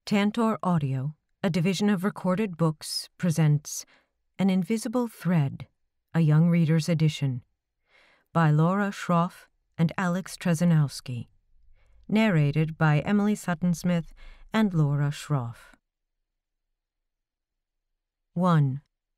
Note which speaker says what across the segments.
Speaker 1: Tantor Audio, a division of Recorded Books, presents An Invisible Thread, a Young Reader's Edition, by Laura Schroff and Alex Tresniowski. Narrated by Emily Sutton-Smith and Laura Schroff. 1.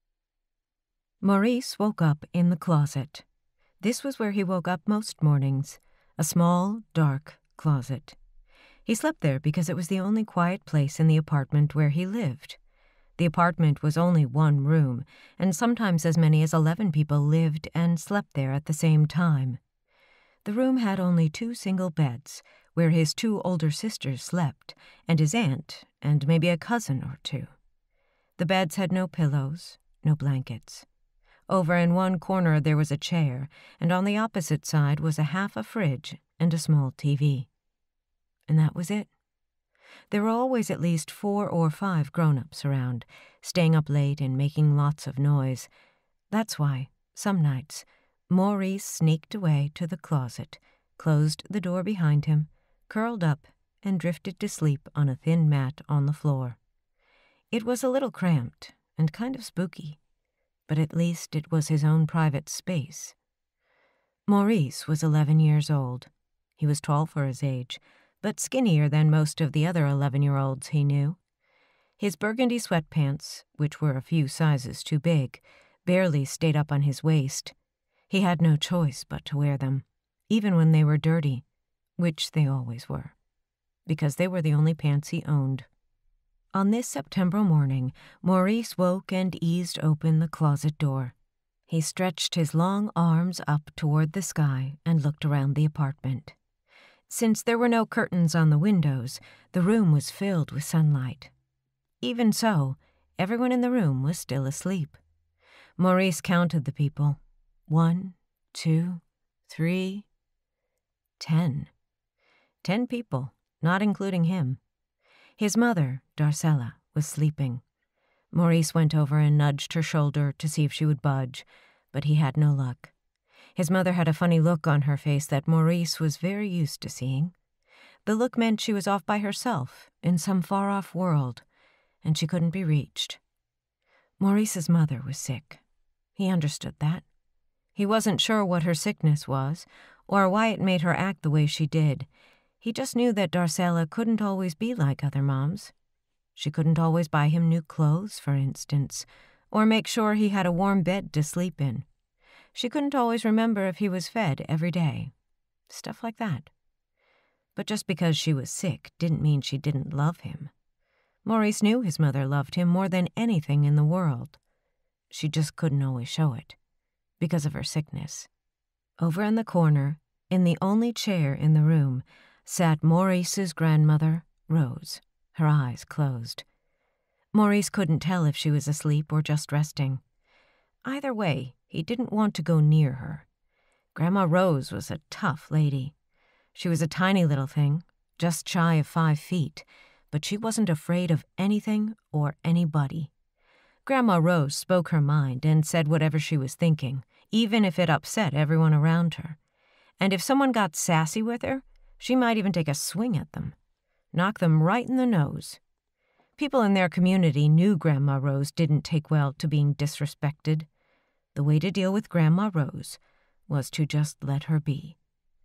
Speaker 1: Maurice woke up in the closet. This was where he woke up most mornings, a small, dark closet. He slept there because it was the only quiet place in the apartment where he lived. The apartment was only one room, and sometimes as many as 11 people lived and slept there at the same time. The room had only 2 single beds, where his 2 older sisters slept, and his aunt, and maybe a cousin or 2. The beds had no pillows, no blankets. Over in one corner there was a chair, and on the opposite side was half a fridge and a small TV. And that was it. There were always at least 4 or 5 grown-ups around, staying up late and making lots of noise. That's why, some nights, Maurice sneaked away to the closet, closed the door behind him, curled up, and drifted to sleep on a thin mat on the floor. It was a little cramped and kind of spooky, but at least it was his own private space. Maurice was 11 years old. He was tall for his age, but skinnier than most of the other 11-year-olds he knew. His burgundy sweatpants, which were a few sizes too big, barely stayed up on his waist. He had no choice but to wear them, even when they were dirty, which they always were, because they were the only pants he owned. On this September morning, Maurice woke and eased open the closet door. He stretched his long arms up toward the sky and looked around the apartment. Since there were no curtains on the windows, the room was filled with sunlight. Even so, everyone in the room was still asleep. Maurice counted the people. 1, 2, 3, 10. 10 people, not including him. His mother, Darcella, was sleeping. Maurice went over and nudged her shoulder to see if she would budge, but he had no luck. His mother had a funny look on her face that Maurice was very used to seeing. The look meant she was off by herself, in some far-off world, and she couldn't be reached. Maurice's mother was sick. He understood that. He wasn't sure what her sickness was, or why it made her act the way she did. He just knew that Darcella couldn't always be like other moms. She couldn't always buy him new clothes, for instance, or make sure he had a warm bed to sleep in. She couldn't always remember if he was fed every day. Stuff like that. But just because she was sick didn't mean she didn't love him. Maurice knew his mother loved him more than anything in the world. She just couldn't always show it, because of her sickness. Over in the corner, in the only chair in the room, sat Maurice's grandmother, Rose, her eyes closed. Maurice couldn't tell if she was asleep or just resting. Either way, he didn't want to go near her. Grandma Rose was a tough lady. She was a tiny little thing, just shy of 5 feet, but she wasn't afraid of anything or anybody. Grandma Rose spoke her mind and said whatever she was thinking, even if it upset everyone around her. And if someone got sassy with her, she might even take a swing at them, knock them right in the nose. People in their community knew Grandma Rose didn't take well to being disrespected. The way to deal with Grandma Rose was to just let her be.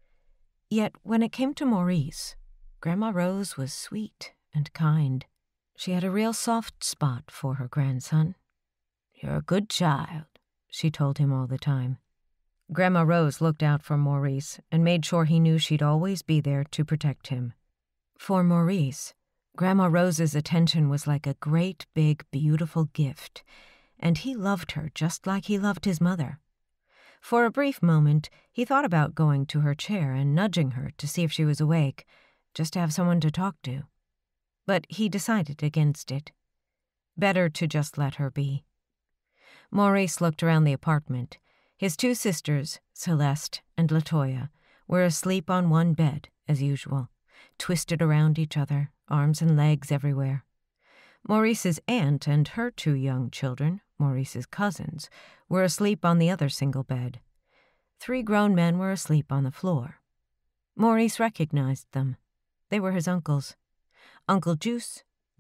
Speaker 1: Yet when it came to Maurice, Grandma Rose was sweet and kind. She had a real soft spot for her grandson. "You're a good child," she told him all the time. Grandma Rose looked out for Maurice and made sure he knew she'd always be there to protect him. For Maurice, Grandma Rose's attention was like a great, big, beautiful gift, and he loved her just like he loved his mother. For a brief moment, he thought about going to her chair and nudging her to see if she was awake, just to have someone to talk to. But he decided against it. Better to just let her be. Maurice looked around the apartment. His 2 sisters, Celeste and Latoya, were asleep on one bed, as usual, twisted around each other, arms and legs everywhere. Maurice's aunt and her 2 young children, Maurice's cousins, were asleep on the other single bed. 3 grown men were asleep on the floor. Maurice recognized them. They were his uncles. Uncle Juice,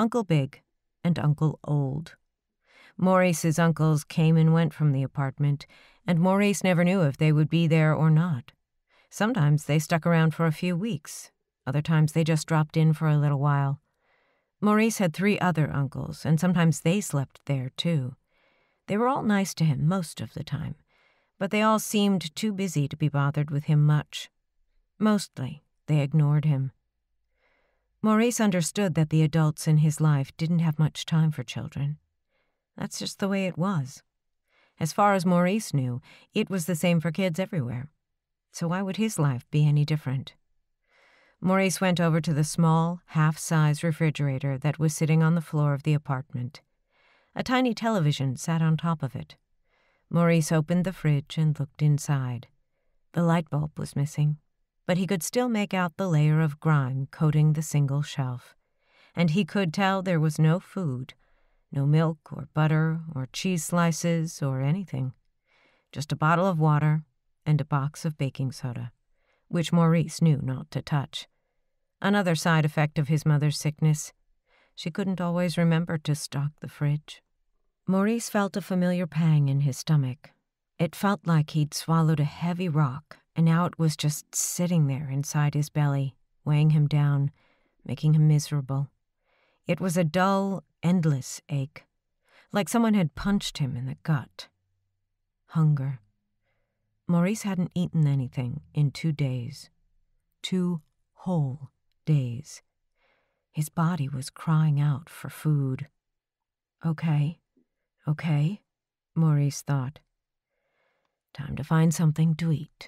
Speaker 1: Uncle Big and Uncle Old. Maurice's uncles came and went from the apartment, and Maurice never knew if they would be there or not. Sometimes they stuck around for a few weeks. Other times they just dropped in for a little while. Maurice had 3 other uncles, and sometimes they slept there, too. They were all nice to him most of the time, but they all seemed too busy to be bothered with him much. Mostly, they ignored him. Maurice understood that the adults in his life didn't have much time for children. That's just the way it was. As far as Maurice knew, it was the same for kids everywhere. So why would his life be any different? Maurice went over to the small, half-size refrigerator that was sitting on the floor of the apartment. A tiny television sat on top of it. Maurice opened the fridge and looked inside. The light bulb was missing, but he could still make out the layer of grime coating the single shelf. And he could tell there was no food, no milk or butter or cheese slices or anything. Just a bottle of water and a box of baking soda, which Maurice knew not to touch. Another side effect of his mother's sickness. She couldn't always remember to stock the fridge. Maurice felt a familiar pang in his stomach. It felt like he'd swallowed a heavy rock, and now it was just sitting there inside his belly, weighing him down, making him miserable. It was a dull, endless ache, like someone had punched him in the gut. Hunger. Maurice hadn't eaten anything in 2 days. 2 whole days. His body was crying out for food. Okay, Maurice thought. Time to find something to eat.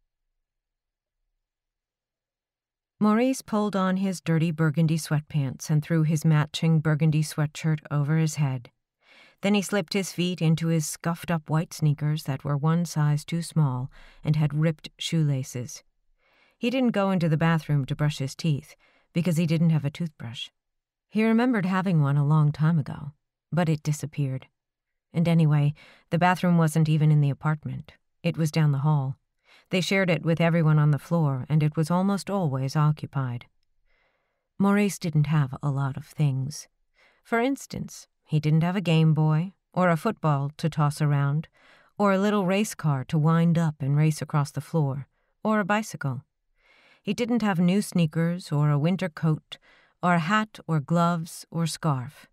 Speaker 1: Maurice pulled on his dirty burgundy sweatpants and threw his matching burgundy sweatshirt over his head. Then he slipped his feet into his scuffed-up white sneakers that were 1 size too small and had ripped shoelaces. He didn't go into the bathroom to brush his teeth because he didn't have a toothbrush. He remembered having one a long time ago, but it disappeared. And anyway, the bathroom wasn't even in the apartment. It was down the hall. They shared it with everyone on the floor, and it was almost always occupied. Maurice didn't have a lot of things. For instance, he didn't have a Game Boy, or a football to toss around, or a little race car to wind up and race across the floor, or a bicycle. He didn't have new sneakers, or a winter coat, or a hat, or gloves, or scarf.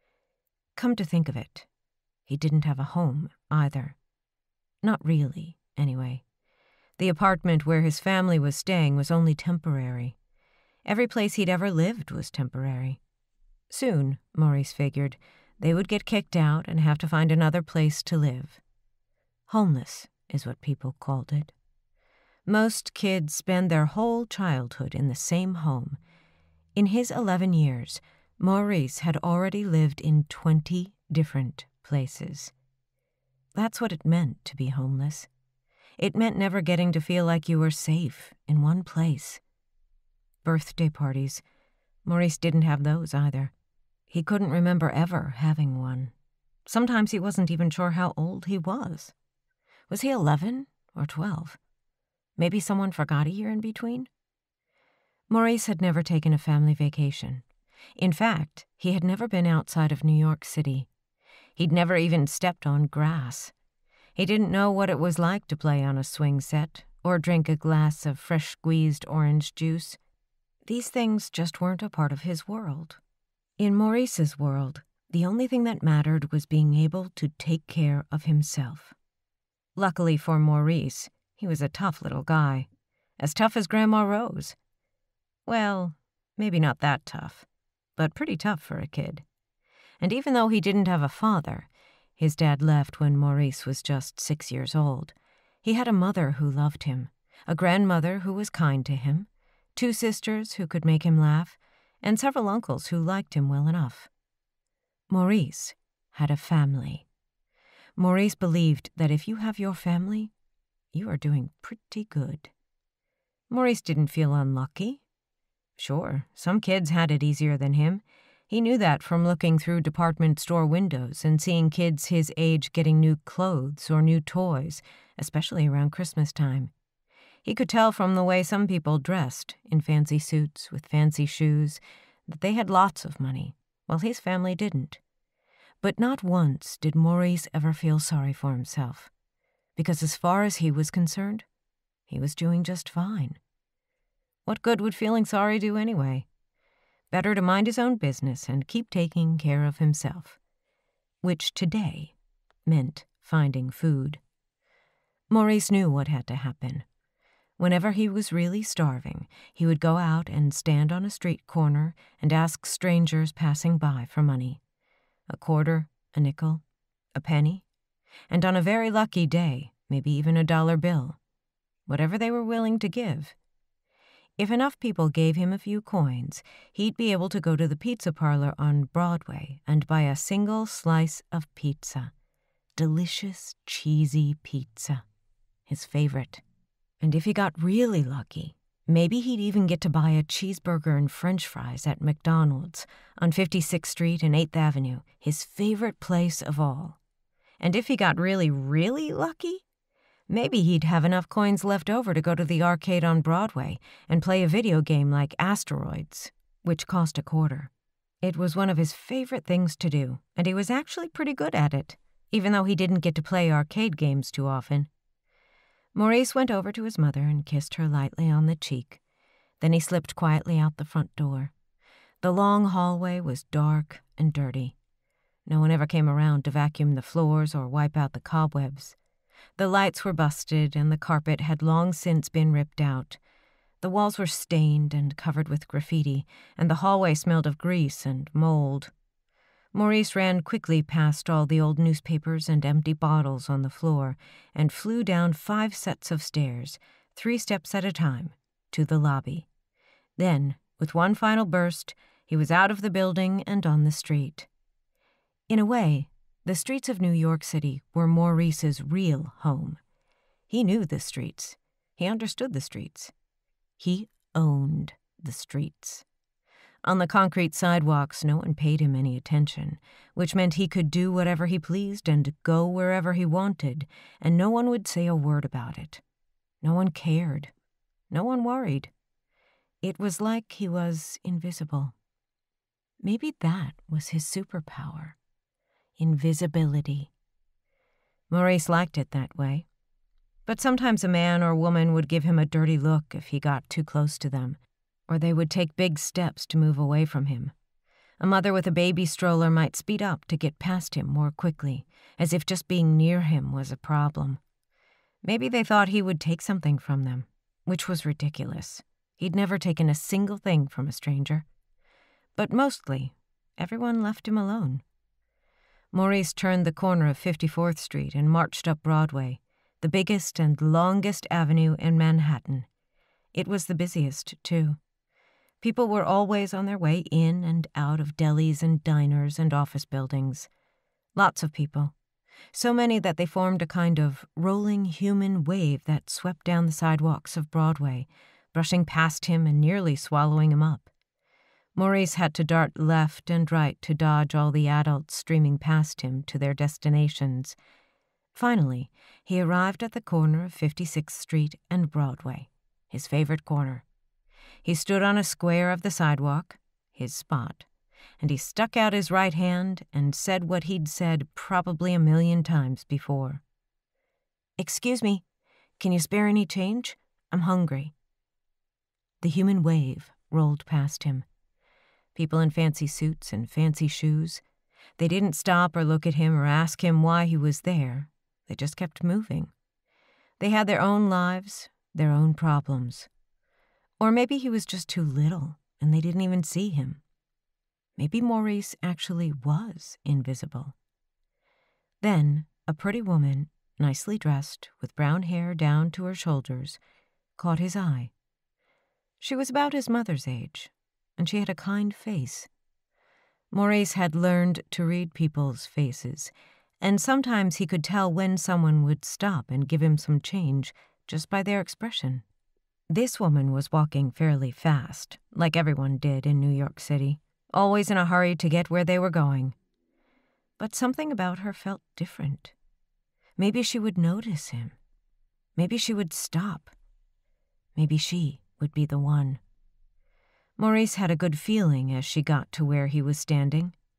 Speaker 1: Come to think of it, he didn't have a home either. Not really, anyway. The apartment where his family was staying was only temporary. Every place he'd ever lived was temporary. Soon, Maurice figured, they would get kicked out and have to find another place to live. Homeless is what people called it. Most kids spend their whole childhood in the same home. In his 11 years, Maurice had already lived in 20 different places. That's what it meant to be homeless. It meant never getting to feel like you were safe in one place. Birthday parties. Maurice didn't have those either. He couldn't remember ever having one. Sometimes he wasn't even sure how old he was. Was he 11 or 12? Maybe someone forgot a year in between? Maurice had never taken a family vacation. In fact, he had never been outside of New York City. He'd never even stepped on grass. He didn't know what it was like to play on a swing set or drink a glass of fresh-squeezed orange juice. These things just weren't a part of his world. In Maurice's world, the only thing that mattered was being able to take care of himself. Luckily for Maurice, he was a tough little guy, as tough as Grandma Rose. Well, maybe not that tough, but pretty tough for a kid. And even though he didn't have a father, his dad left when Maurice was just 6 years old, he had a mother who loved him, a grandmother who was kind to him, 2 sisters who could make him laugh, and several uncles who liked him well enough. Maurice had a family. Maurice believed that if you have your family, you are doing pretty good. Maurice didn't feel unlucky. Sure, some kids had it easier than him. He knew that from looking through department store windows and seeing kids his age getting new clothes or new toys, especially around Christmas time. He could tell from the way some people dressed, in fancy suits with fancy shoes, that they had lots of money, while his family didn't. But not once did Maurice ever feel sorry for himself, because as far as he was concerned, he was doing just fine. What good would feeling sorry do anyway? Better to mind his own business and keep taking care of himself, which today meant finding food. Maurice knew what had to happen. Whenever he was really starving, he would go out and stand on a street corner and ask strangers passing by for money. A quarter, a nickel, a penny, and on a very lucky day, maybe even a dollar bill. Whatever they were willing to give. If enough people gave him a few coins, he'd be able to go to the pizza parlor on Broadway and buy a single slice of pizza. Delicious, cheesy pizza. His favorite. And if he got really lucky, maybe he'd even get to buy a cheeseburger and french fries at McDonald's on 56th Street and 8th Avenue, his favorite place of all. And if he got really, really lucky, maybe he'd have enough coins left over to go to the arcade on Broadway and play a video game like Asteroids, which cost a quarter. It was one of his favorite things to do, and he was actually pretty good at it, even though he didn't get to play arcade games too often. Maurice went over to his mother and kissed her lightly on the cheek. Then he slipped quietly out the front door. The long hallway was dark and dirty. No one ever came around to vacuum the floors or wipe out the cobwebs. The lights were busted and the carpet had long since been ripped out. The walls were stained and covered with graffiti, and the hallway smelled of grease and mold. Maurice ran quickly past all the old newspapers and empty bottles on the floor and flew down 5 sets of stairs, 3 steps at a time, to the lobby. Then, with one final burst, he was out of the building and on the street. In a way, the streets of New York City were Maurice's real home. He knew the streets. He understood the streets. He owned the streets. On the concrete sidewalks, no one paid him any attention, which meant he could do whatever he pleased and go wherever he wanted, and no one would say a word about it. No one cared. No one worried. It was like he was invisible. Maybe that was his superpower. Invisibility. Maurice liked it that way. But sometimes a man or woman would give him a dirty look if he got too close to them, or they would take big steps to move away from him. A mother with a baby stroller might speed up to get past him more quickly, as if just being near him was a problem. Maybe they thought he would take something from them, which was ridiculous. He'd never taken a single thing from a stranger. But mostly, everyone left him alone. Maurice turned the corner of 54th Street and marched up Broadway, the biggest and longest avenue in Manhattan. It was the busiest, too. People were always on their way in and out of delis and diners and office buildings. Lots of people. So many that they formed a kind of rolling human wave that swept down the sidewalks of Broadway, brushing past him and nearly swallowing him up. Maurice had to dart left and right to dodge all the adults streaming past him to their destinations. Finally, he arrived at the corner of 56th Street and Broadway, his favorite corner. He stood on a square of the sidewalk, his spot, and he stuck out his right hand and said what he'd said probably 1,000,000 times before. "Excuse me, can you spare any change? I'm hungry." The human wave rolled past him. People in fancy suits and fancy shoes. They didn't stop or look at him or ask him why he was there. They just kept moving. They had their own lives, their own problems. Or maybe he was just too little and they didn't even see him. Maybe Maurice actually was invisible. Then a pretty woman, nicely dressed, with brown hair down to her shoulders, caught his eye. She was about his mother's age, and she had a kind face. Maurice had learned to read people's faces, and sometimes he could tell when someone would stop and give him some change just by their expression. This woman was walking fairly fast, like everyone did in New York City, always in a hurry to get where they were going. But something about her felt different. Maybe she would notice him. Maybe she would stop. Maybe she would be the one. Maurice had a good feeling as she got to where he was standing.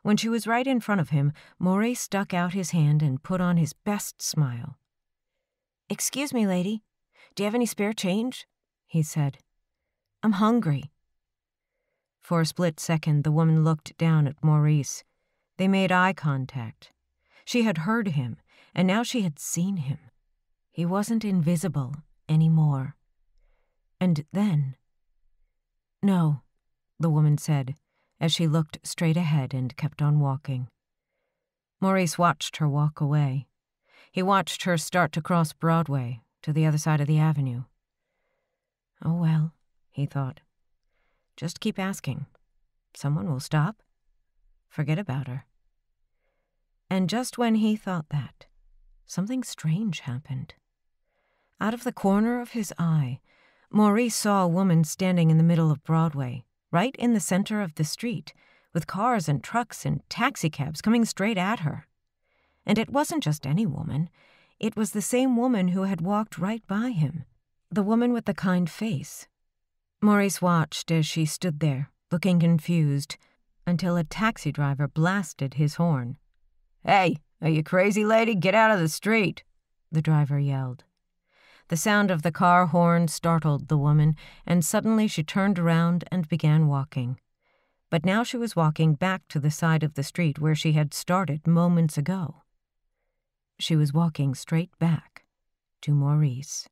Speaker 1: When she was right in front of him, Maurice stuck out his hand and put on his best smile. "Excuse me, lady. Do you have any spare change?" he said. "I'm hungry." For a split second, the woman looked down at Maurice. They made eye contact. She had heard him, and now she had seen him. He wasn't invisible anymore. And then... "No," the woman said, as she looked straight ahead and kept on walking. Maurice watched her walk away. He watched her start to cross Broadway to the other side of the avenue. "Oh well," he thought. "Just keep asking. Someone will stop. Forget about her." And just when he thought that, something strange happened. Out of the corner of his eye, Maurice saw a woman standing in the middle of Broadway, right in the center of the street, with cars and trucks and taxicabs coming straight at her. And it wasn't just any woman. It was the same woman who had walked right by him, the woman with the kind face. Maurice watched as she stood there, looking confused, until a taxi driver blasted his horn. "Hey, are you crazy, lady? Get out of the street," the driver yelled. The sound of the car horn startled the woman, and suddenly she turned around and began walking. But now she was walking back to the side of the street where she had started moments ago. She was walking straight back to Maurice.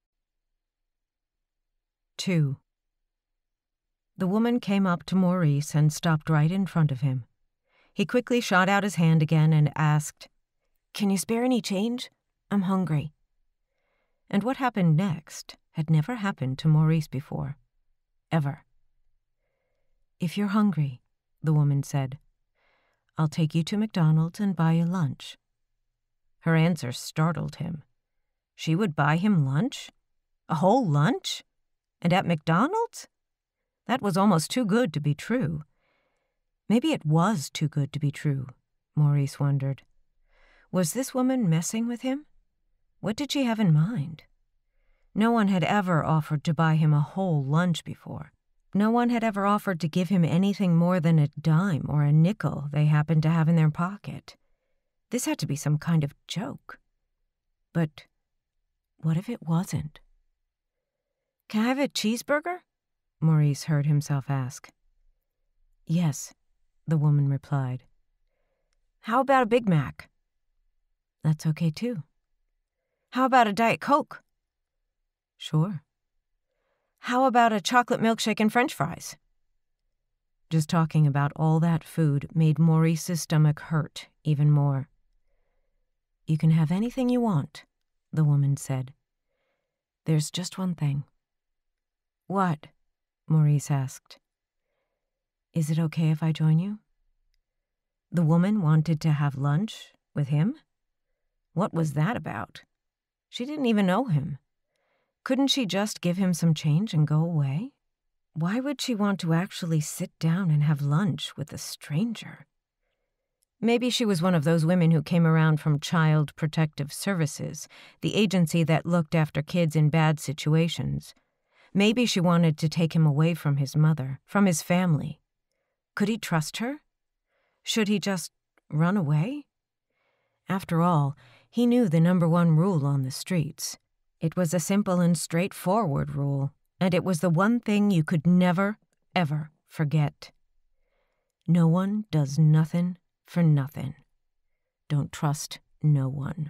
Speaker 1: 2. The woman came up to Maurice and stopped right in front of him. He quickly shot out his hand again and asked, "Can you spare any change? I'm hungry." And what happened next had never happened to Maurice before. Ever. "If you're hungry," the woman said, "I'll take you to McDonald's and buy you lunch." Her answer startled him. She would buy him lunch? A whole lunch? And at McDonald's? That was almost too good to be true. Maybe it was too good to be true, Maurice wondered. Was this woman messing with him? What did she have in mind? No one had ever offered to buy him a whole lunch before. No one had ever offered to give him anything more than a dime or a nickel they happened to have in their pocket. This had to be some kind of joke. But what if it wasn't? "Can I have a cheeseburger?" Maurice heard himself ask. "Yes," the woman replied. "How about a Big Mac?" "That's okay, too." "How about a Diet Coke?" "Sure." "How about a chocolate milkshake and French fries?" Just talking about all that food made Maurice's stomach hurt even more. "You can have anything you want," the woman said. "There's just one thing." "What?" Maurice asked. "Is it okay if I join you?" The woman wanted to have lunch with him? What was that about? She didn't even know him. Couldn't she just give him some change and go away? Why would she want to actually sit down and have lunch with a stranger? Maybe she was one of those women who came around from Child Protective Services, the agency that looked after kids in bad situations. Maybe she wanted to take him away from his mother, from his family. Could he trust her? Should he just run away? After all, he knew the #1 rule on the streets. It was a simple and straightforward rule, and it was the one thing you could never, ever forget. No one does nothing for nothing. Don't trust no one.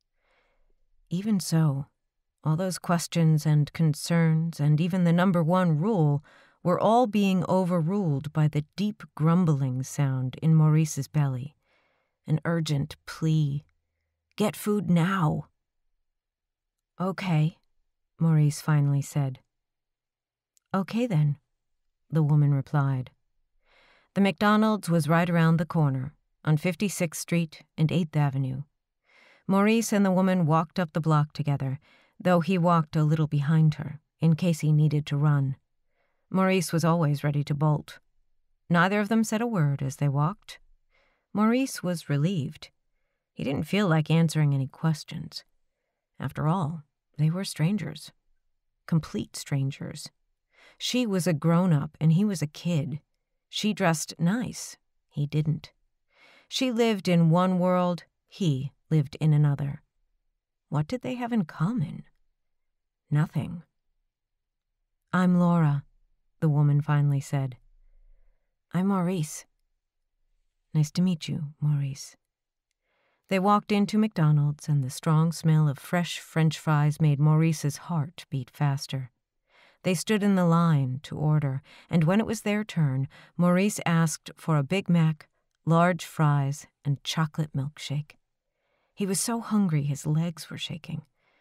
Speaker 1: Even so, all those questions and concerns and even the #1 rule were all being overruled by the deep grumbling sound in Maurice's belly. An urgent plea. Get food now. "Okay," Maurice finally said. "Okay then," the woman replied. The McDonald's was right around the corner, on 56th Street and 8th Avenue. Maurice and the woman walked up the block together, though he walked a little behind her, in case he needed to run. Maurice was always ready to bolt. Neither of them said a word as they walked. Maurice was relieved. He didn't feel like answering any questions. After all, they were strangers. Complete strangers. She was a grown-up and he was a kid. She dressed nice. He didn't. She lived in one world, he lived in another. What did they have in common? Nothing. "I'm Laura," the woman finally said. "I'm Maurice." "Nice to meet you, Maurice." They walked into McDonald's, and the strong smell of fresh French fries made Maurice's heart beat faster. They stood in the line to order, and when it was their turn, Maurice asked for a Big Mac, large fries, and chocolate milkshake. He was so hungry his legs were shaking.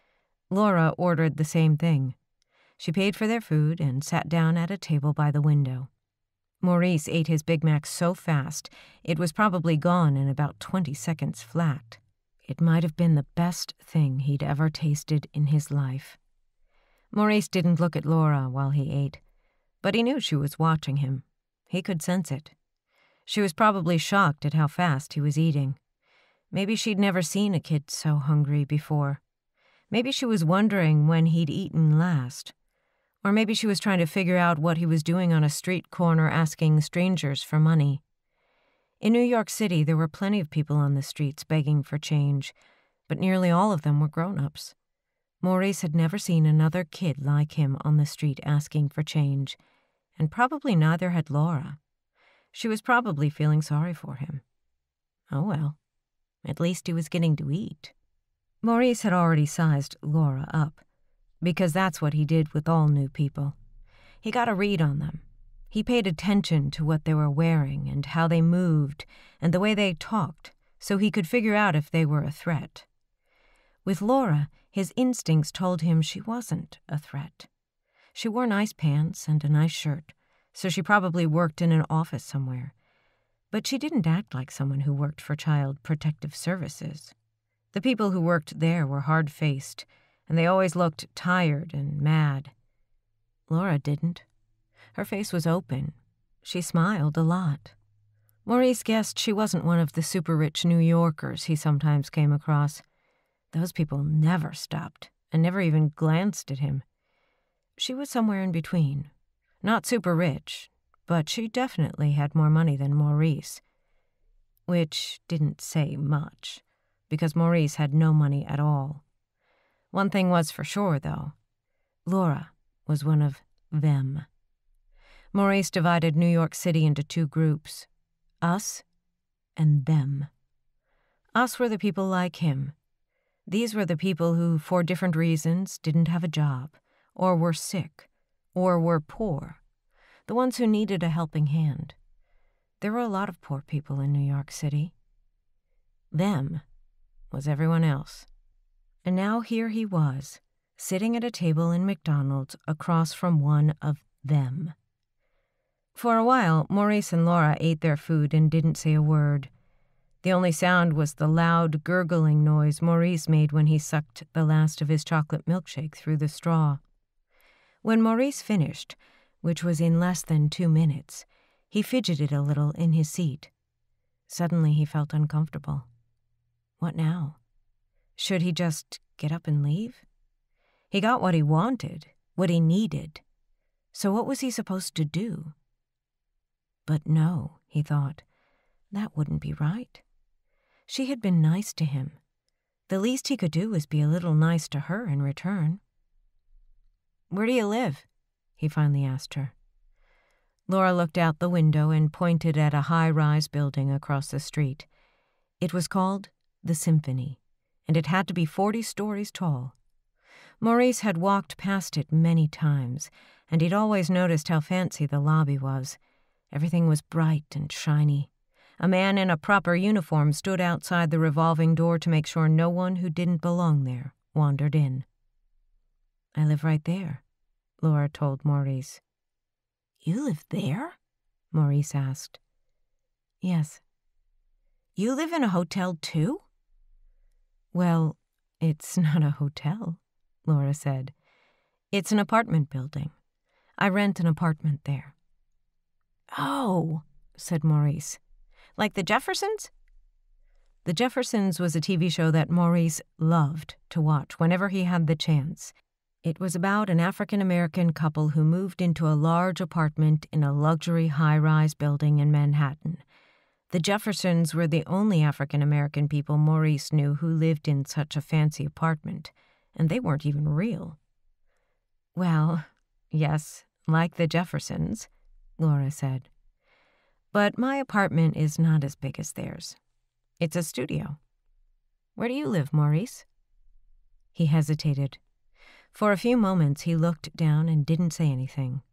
Speaker 1: Laura ordered the same thing. She paid for their food and sat down at a table by the window. Maurice ate his Big Mac so fast, it was probably gone in about 20 seconds flat. It might have been the best thing he'd ever tasted in his life. Maurice didn't look at Laura while he ate, but he knew she was watching him. He could sense it. She was probably shocked at how fast he was eating. Maybe she'd never seen a kid so hungry before. Maybe she was wondering when he'd eaten last. Or maybe she was trying to figure out what he was doing on a street corner asking strangers for money. In New York City, there were plenty of people on the streets begging for change, but nearly all of them were grown-ups. Maurice had never seen another kid like him on the street asking for change, and probably neither had Laura. She was probably feeling sorry for him. Oh well, at least he was getting to eat. Maurice had already sized Laura up, because that's what he did with all new people. He got a read on them. He paid attention to what they were wearing and how they moved and the way they talked, so he could figure out if they were a threat. With Laura, his instincts told him she wasn't a threat. She wore nice pants and a nice shirt, so she probably worked in an office somewhere. But she didn't act like someone who worked for Child Protective Services. The people who worked there were hard-faced, and they always looked tired and mad. Laura didn't. Her face was open. She smiled a lot. Maurice guessed she wasn't one of the super-rich New Yorkers he sometimes came across. Those people never stopped and never even glanced at him. She was somewhere in between. Not super rich, but she definitely had more money than Maurice. Which didn't say much, because Maurice had no money at all. One thing was for sure, though. Laura was one of them. Maurice divided New York City into two groups, us and them. Us were the people like him. These were the people who, for different reasons, didn't have a job, or were sick, or were poor, the ones who needed a helping hand. There were a lot of poor people in New York City. Them was everyone else. And now here he was, sitting at a table in McDonald's across from one of them. For a while, Maurice and Laura ate their food and didn't say a word. The only sound was the loud, gurgling noise Maurice made when he sucked the last of his chocolate milkshake through the straw. When Maurice finished, which was in less than 2 minutes, he fidgeted a little in his seat. Suddenly he felt uncomfortable. What now? Should he just get up and leave? He got what he wanted, what he needed. So what was he supposed to do? But no, he thought, that wouldn't be right. She had been nice to him. The least he could do was be a little nice to her in return. "Where do you live?" he finally asked her. Laura looked out the window and pointed at a high-rise building across the street. It was called the Symphony, and it had to be 40 stories tall. Maurice had walked past it many times, and he'd always noticed how fancy the lobby was. Everything was bright and shiny. A man in a proper uniform stood outside the revolving door to make sure no one who didn't belong there wandered in. "I live right there," Laura told Maurice. "You live there?" Maurice asked. "Yes." "You live in a hotel too?" "Well, it's not a hotel," Laura said. "It's an apartment building. I rent an apartment there." "Oh," said Maurice. "Like the Jeffersons?" The Jeffersons was a TV show that Maurice loved to watch whenever he had the chance. It was about an African-American couple who moved into a large apartment in a luxury high-rise building in Manhattan. The Jeffersons were the only African-American people Maurice knew who lived in such a fancy apartment, and they weren't even real. "Well, yes, like the Jeffersons," Laura said. "But my apartment is not as big as theirs. It's a studio. Where do you live, Maurice?" He hesitated. For a few moments he looked down and didn't say anything.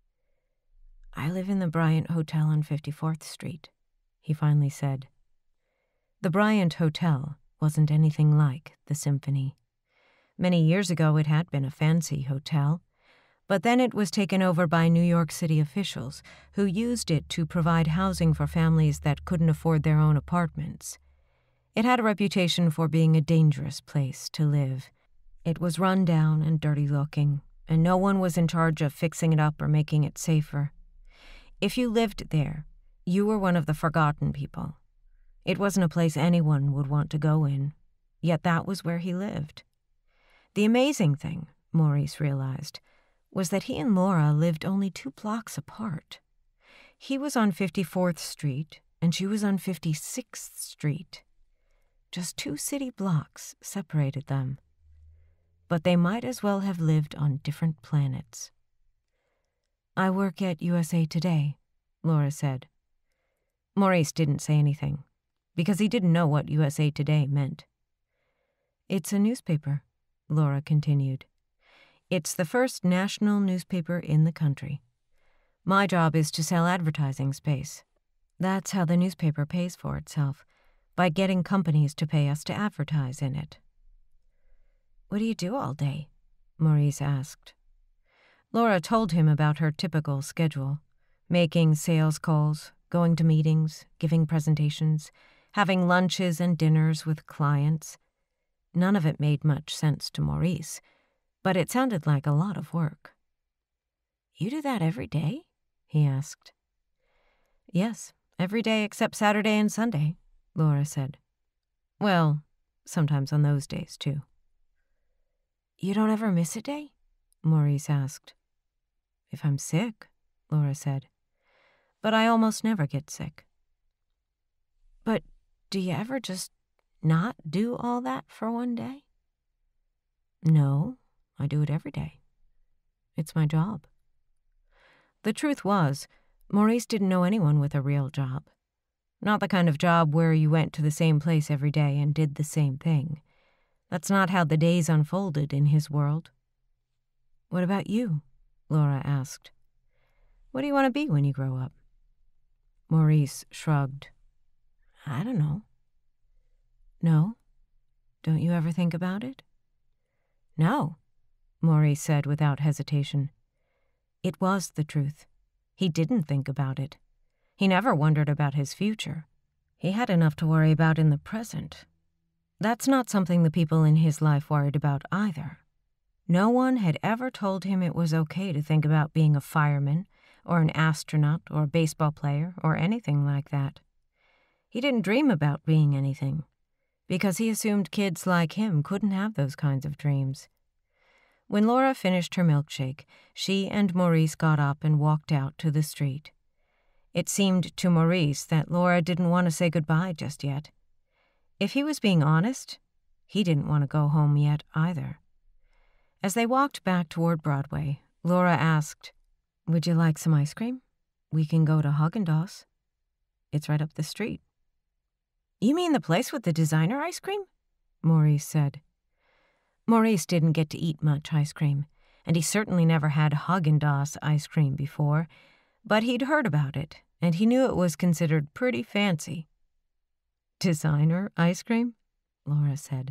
Speaker 1: "I live in the Bryant Hotel on 54th Street, he finally said. The Bryant Hotel wasn't anything like the Symphony. Many years ago it had been a fancy hotel, but then it was taken over by New York City officials who used it to provide housing for families that couldn't afford their own apartments. It had a reputation for being a dangerous place to live. It was run down and dirty-looking, and no one was in charge of fixing it up or making it safer. If you lived there, you were one of the forgotten people. It wasn't a place anyone would want to go in, yet that was where he lived. The amazing thing, Maurice realized, was that he and Laura lived only 2 blocks apart. He was on 54th Street, and she was on 56th Street. Just 2 city blocks separated them. But they might as well have lived on different planets. "I work at USA Today," Laura said. Maurice didn't say anything, because he didn't know what USA Today meant. "It's a newspaper," Laura continued. "It's the first national newspaper in the country. My job is to sell advertising space. That's how the newspaper pays for itself, by getting companies to pay us to advertise in it." "What do you do all day?" Maurice asked. Laura told him about her typical schedule, making sales calls, going to meetings, giving presentations, having lunches and dinners with clients. None of it made much sense to Maurice, but it sounded like a lot of work. "You do that every day?" he asked. "Yes, every day except Saturday and Sunday," Laura said. "Well, sometimes on those days, too." "You don't ever miss a day?" Maurice asked. "If I'm sick," Laura said. "But I almost never get sick." "But do you ever just not do all that for one day?" "No, I do it every day. It's my job." The truth was, Maurice didn't know anyone with a real job. Not the kind of job where you went to the same place every day and did the same thing. That's not how the days unfolded in his world. "What about you?" Laura asked. "What do you want to be when you grow up?" Maurice shrugged. "I don't know." "No? Don't you ever think about it?" "No," Maurice said without hesitation. It was the truth. He didn't think about it. He never wondered about his future. He had enough to worry about in the present. That's not something the people in his life worried about either. No one had ever told him it was okay to think about being a fireman, or an astronaut, or a baseball player, or anything like that. He didn't dream about being anything, because he assumed kids like him couldn't have those kinds of dreams. When Laura finished her milkshake, she and Maurice got up and walked out to the street. It seemed to Maurice that Laura didn't want to say goodbye just yet. If he was being honest, he didn't want to go home yet either. As they walked back toward Broadway, Laura asked, "Would you like some ice cream? We can go to Haagen-Dazs. It's right up the street." "You mean the place with the designer ice cream?" Maurice said. Maurice didn't get to eat much ice cream, and he certainly never had Haagen-Dazs ice cream before, but he'd heard about it, and he knew it was considered pretty fancy. "Designer ice cream?" Laura said.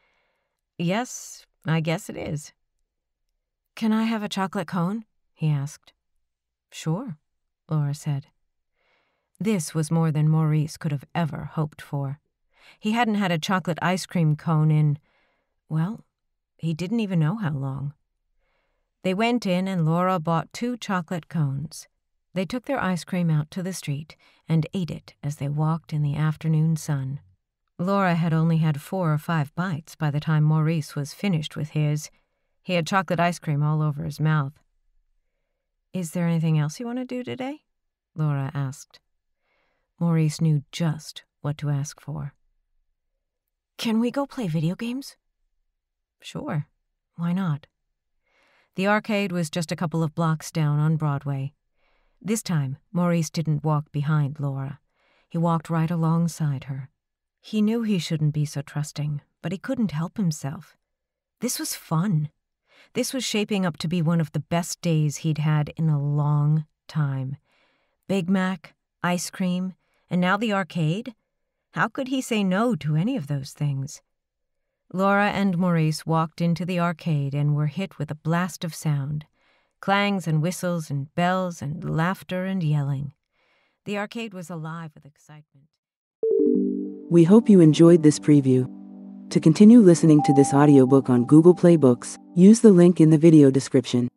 Speaker 1: "Yes, I guess it is." "Can I have a chocolate cone?" he asked. "Sure," Laura said. This was more than Maurice could have ever hoped for. He hadn't had a chocolate ice cream cone in, well, he didn't even know how long. They went in and Laura bought 2 chocolate cones. They took their ice cream out to the street and ate it as they walked in the afternoon sun. Laura had only had 4 or 5 bites by the time Maurice was finished with his. He had chocolate ice cream all over his mouth. "Is there anything else you want to do today?" Laura asked. Maurice knew just what to ask for.
Speaker 2: "Can we go play video games?"
Speaker 1: Sure, why not? The arcade was just a couple of blocks down on Broadway. This time, Maurice didn't walk behind Laura. He walked right alongside her. He knew he shouldn't be so trusting, but he couldn't help himself. This was fun. This was shaping up to be one of the best days he'd had in a long time. Big Mac, ice cream, and now the arcade? How could he say no to any of those things? Laura and Maurice walked into the arcade and were hit with a blast of sound. Clangs and whistles and bells and laughter and yelling. The arcade was alive with excitement.
Speaker 3: We hope you enjoyed this preview. To continue listening to this audiobook on Google Play Books, use the link in the video description.